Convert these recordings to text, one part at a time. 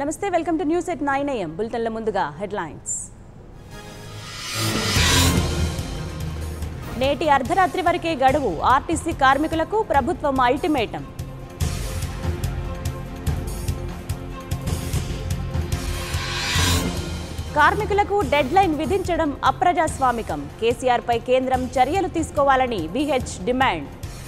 నమస్తే welcome to news at 9 AM బులెటిన్ల ముందుగా హెడ్లైన్స్. నేటి అర్ధరాత్రి వరకే గడువు ఆర్టీసీ కార్మికులకు ప్రభుత్వం అల్టిమేటం. కార్మికులకు డెడ్ లైన్ విధించడం అప్రజాస్వామికం. కేసీఆర్ పై కేంద్రం చర్యలు తీసుకోవాలని బీహెచ్ డిమాండ్.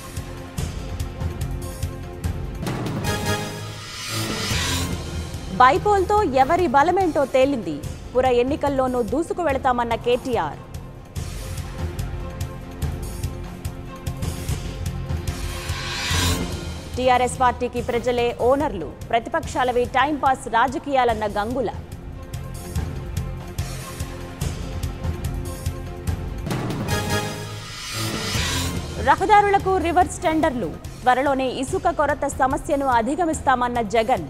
బైపోల్తో ఎవరి బలమేంటో తేలింది. పుర ఎన్నికల్లోనూ దూసుకు వెళతామన్న కేటీఆర్. టీఆర్ఎస్ పార్టీకి ప్రజలే ఓనర్లు, ప్రతిపక్షాలవి టైంపాస్ రాజకీయాలన్న గంగుల. రహదారులకు రివర్స్ టెండర్లు, త్వరలోనే ఇసుక కొరత సమస్యను అధిగమిస్తామన్న జగన్.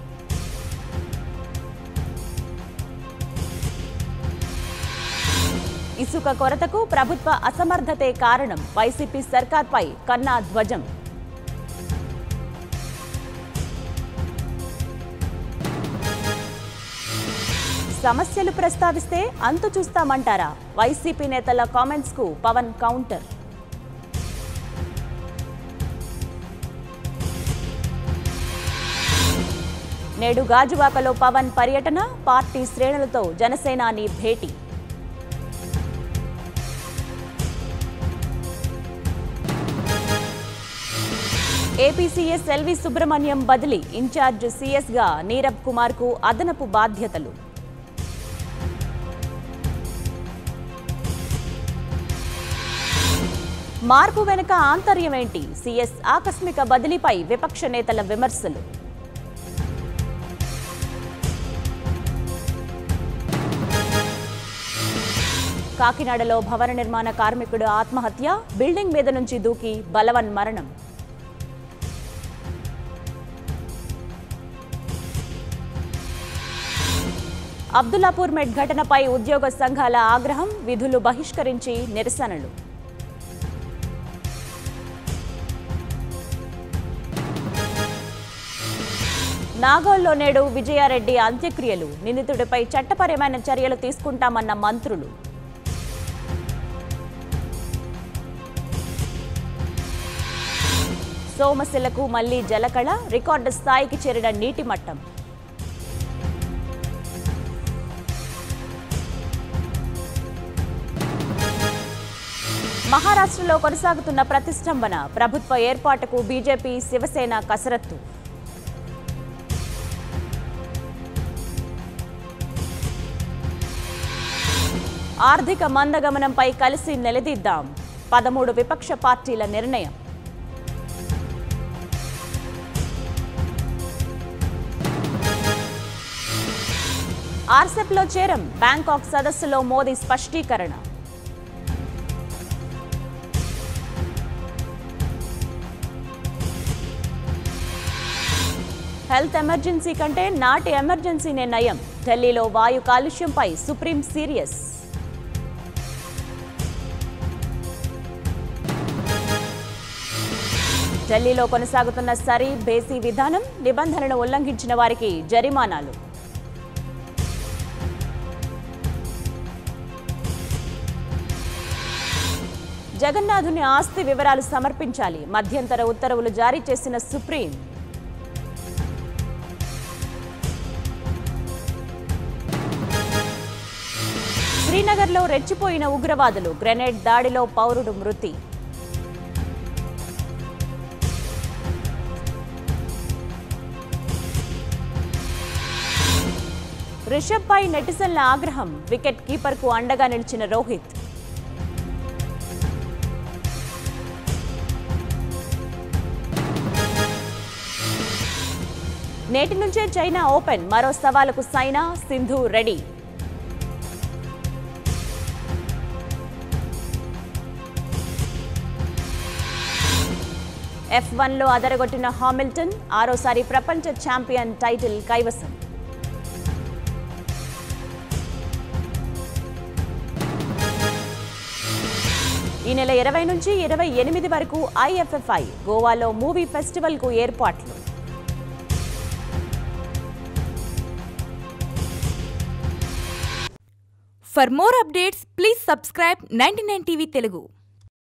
ఇసుక కొరతకు ప్రభుత్వ అసమర్థతే కారణం. వైసీపీ సర్కార్పై కన్నా ధ్వజం. సమస్యలు ప్రస్తావిస్తే అంతు చూస్తామంటారా? వైసీపీ నేతల కామెంట్స్ కు పవన్ కౌంటర్. నేడు గాజువాకలో పవన్ పర్యటన, పార్టీ శ్రేణులతో జనసేనాని భేటీ. ఏపీ సీఎస్ ఎల్వి సుబ్రహ్మణ్యం బదిలీ, ఇన్ఛార్జ్ సీఎస్గా నీరబ్ కుమార్కు అదనపు బాధ్యతలు. మార్పు వెనుక ఆంతర్యమేంటి? సీఎస్ ఆకస్మిక బదిలీపై విపక్ష నేతల విమర్శలు. కాకినాడలో భవన నిర్మాణ కార్మికుడు ఆత్మహత్య, బిల్డింగ్ మీద నుంచి దూకి బలవన్ మరణం. అబ్దుల్లాపూర్ మెట్ ఘటనపై ఉద్యోగ సంఘాల ఆగ్రహం, విధులు బహిష్కరించి నిరసనలు. నాగోల్లో నేడు విజయారెడ్డి అంత్యక్రియలు, నిందితుడిపై చట్టపరమైన చర్యలు తీసుకుంటామన్న మంత్రులు. సోమశిలకు మళ్లీ జలకళ, రికార్డు స్థాయికి చేరిన నీటి మట్టం. మహారాష్ట్రలో కొనసాగుతున్న ప్రతిష్టంభన, ప్రభుత్వ ఏర్పాటుకు బీజేపీ శివసేన కసరత్తు. ఆర్థిక మందగమనంపై కలిసి నిలదీద్దాం, 13 విపక్ష పార్టీల నిర్ణయం. ఆర్సెప్లో చేరం, బ్యాంకాక్ సదస్సులో మోదీ స్పష్టీకరణ. హెల్త్ ఎమర్జెన్సీ కంటే నాటి ఎమర్జెన్సీనే నయం, ఢిల్లీలో వాయు కాలుష్యంపై సుప్రీం సీరియస్. ఢిల్లీలో కొనసాగుతున్న సరీ బేసీ విధానం, నిబంధనలను ఉల్లంఘించిన వారికి జరిమానాలు. జగన్నాథుని ఆస్తి వివరాలు సమర్పించాలి, మధ్యంతర ఉత్తర్వులు జారీ చేసిన సుప్రీం. శ్రీనగర్లో రెచ్చిపోయిన ఉగ్రవాదులు, గ్రెనేడ్ దాడిలో పౌరుడు మృతి. రిషబ్ పై నెటిజన్ల ఆగ్రహం, వికెట్ కీపర్కు అండగా నిలిచిన రోహిత్. నేటి నుంచే చైనా ఓపెన్, మరో సవాలుకు సైనా, సింధు రెడీ. F1లో అదరగొట్టిన హామిల్టన్, ఆరోసారి ప్రపంచ ఛాంపియన్ టైటిల్ కైవసం. ఈ నెల 20 నుంచి 28 వరకు IFFI గోవాలో మూవీ ఫెస్టివల్కు ఏర్పాట్లు. For more updates, please subscribe 99 TV Telugu.